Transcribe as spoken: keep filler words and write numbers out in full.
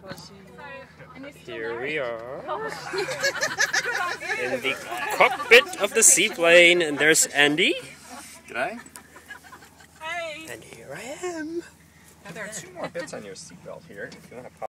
Here we are in the cockpit of the Seaplane, and there's Andy. G'day. Hey. And here I am. Now there are two more bits on your seatbelt here. If you want to pop